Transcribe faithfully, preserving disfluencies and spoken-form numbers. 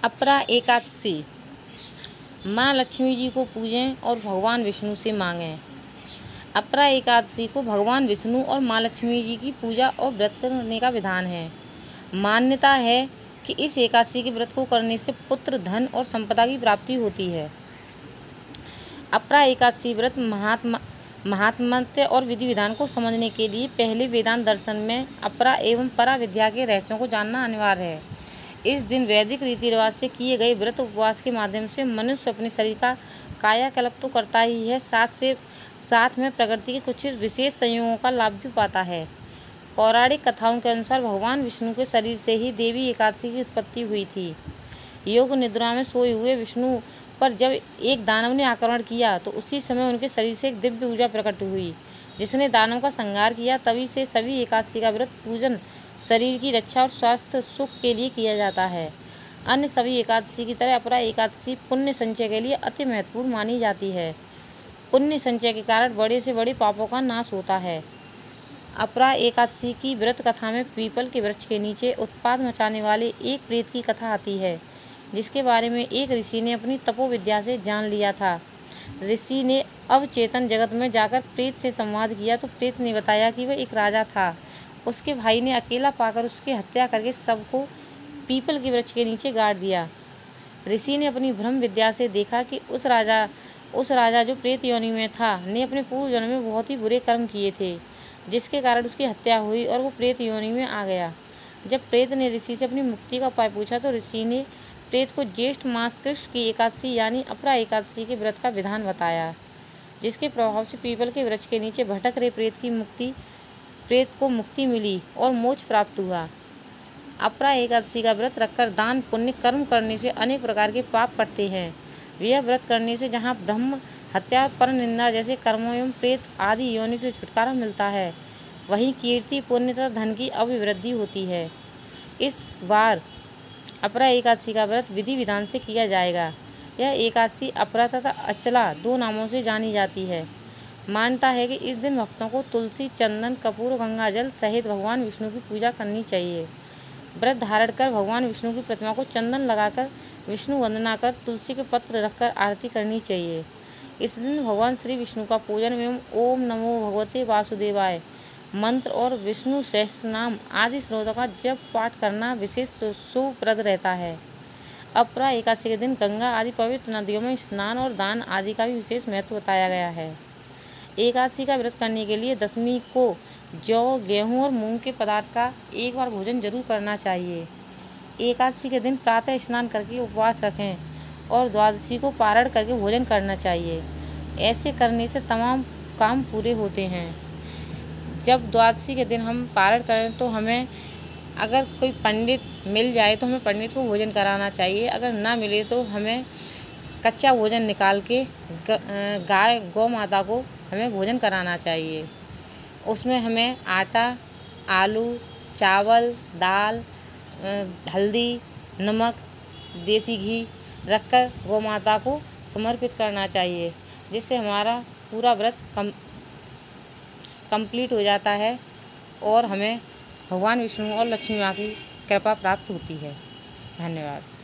अपरा एकादशी। माँ लक्ष्मी जी को पूजें और भगवान विष्णु से मांगें। अपरा एकादशी को भगवान विष्णु और माँ लक्ष्मी जी की पूजा और व्रत करने का विधान है। मान्यता है कि इस एकादशी के व्रत को करने से पुत्र, धन और संपदा की प्राप्ति होती है। अपरा एकादशी व्रत महात्मा महात्म्य और विधि विधान को समझने के लिए पहले वेदांत दर्शन में अपरा एवं परा विद्या के रहस्यों को जानना अनिवार्य है। इस दिन वैदिक रीति रिवाज से किए गए व्रत उपवास के माध्यम से मनुष्य अपने शरीर का कायाकल्प तो करता ही है, साथ से साथ में प्रकृति के कुछ विशेष संयोगों का लाभ भी पाता है। पौराणिक कथाओं के अनुसार भगवान विष्णु के शरीर से ही देवी एकादशी की उत्पत्ति हुई थी। योग निद्रा में सोए हुए विष्णु पर जब एक दानव ने आक्रमण किया तो उसी समय उनके शरीर से एक दिव्य ऊर्जा प्रकट हुई, जिसने दानव का संहार किया। तभी से सभी एकादशी का व्रत पूजन शरीर की रक्षा और स्वास्थ्य सुख के लिए किया जाता है। अन्य सभी एकादशी की तरह अपरा एकादशी पुण्य संचय के लिए अति महत्वपूर्ण मानी जाती है। पुण्य संचय के कारण बड़े से बड़े पापों का नाश होता है। अपरा एकादशी की व्रत कथा में पीपल के वृक्ष के नीचे उत्पात मचाने वाले एक प्रेत की कथा आती है, जिसके बारे में एक ऋषि ने अपनी तपोविद्या से जान लिया था। ऋषि ने अवचेतन जगत में जाकर प्रेत से संवाद किया तो प्रेत ने बताया कि वह एक राजा था। उसके भाई ने अकेला पाकर उसकी हत्या करके सबको पीपल के वृक्ष के नीचे गाड़ दिया। ऋषि ने अपनी ब्रह्म विद्या से देखा कि उस राजा उस राजा जो प्रेत योनि में था ने अपने पूर्व जन्म में बहुत ही बुरे कर्म किए थे, जिसके कारण उसकी हत्या हुई और वो प्रेत योनि में आ गया। जब प्रेत ने ऋषि से अपनी मुक्ति का उपाय पूछा तो ऋषि ने प्रेत को ज्येष्ठ मास कृष्ण की एकादशी यानी अपरा एकादशी के व्रत का विधान बताया, जिसके प्रभाव से पीपल के वृक्ष के नीचे भटक रहे प्रेत की मुक्ति प्रेत को मुक्ति मिली और मोक्ष प्राप्त हुआ। अपरा एकादशी का व्रत रखकर दान पुण्य कर्म करने से अनेक प्रकार के पाप कटते हैं। यह व्रत करने से जहाँ ब्रह्म हत्या, पर निंदा जैसे कर्मों एवं प्रेत आदि योनि से छुटकारा मिलता है, वहीं कीर्ति, पुण्य तथा धन की अभिवृद्धि होती है। इस बार अपरा एकादशी का व्रत विधि विधान से किया जाएगा। यह एकादशी अपरा तथा अचला दो नामों से जानी जाती है। मान्यता है कि इस दिन भक्तों को तुलसी, चंदन, कपूर, गंगा जल सहित भगवान विष्णु की पूजा करनी चाहिए। व्रत धारण कर भगवान विष्णु की प्रतिमा को चंदन लगाकर विष्णु वंदना कर तुलसी के पत्र रखकर आरती करनी चाहिए। इस दिन भगवान श्री विष्णु का पूजन एवं ओम नमो भगवते वासुदेवाय मंत्र और विष्णु सहस्रनाम आदि स्रोतों का जप पाठ करना विशेष शुभप्रद रहता है। अपरा एकादशी के दिन गंगा आदि पवित्र नदियों में स्नान और दान आदि का भी विशेष महत्व बताया गया है। एकादशी का व्रत करने के लिए दशमी को जौ, गेहूं और मूंग के पदार्थ का एक बार भोजन जरूर करना चाहिए। एकादशी के दिन प्रातः स्नान करके उपवास रखें और द्वादशी को पारण करके भोजन करना चाहिए। ऐसे करने से तमाम काम पूरे होते हैं। जब द्वादशी के दिन हम पारण करें तो हमें अगर कोई पंडित मिल जाए तो हमें पंडित को भोजन कराना चाहिए। अगर ना मिले तो हमें कच्चा भोजन निकाल के गाय गौ माता को हमें भोजन कराना चाहिए। उसमें हमें आटा, आलू, चावल, दाल, हल्दी, नमक, देसी घी रखकर गौ माता को समर्पित करना चाहिए, जिससे हमारा पूरा व्रत कम कंप्लीट हो जाता है और हमें भगवान विष्णु और लक्ष्मी माँ की कृपा प्राप्त होती है। धन्यवाद।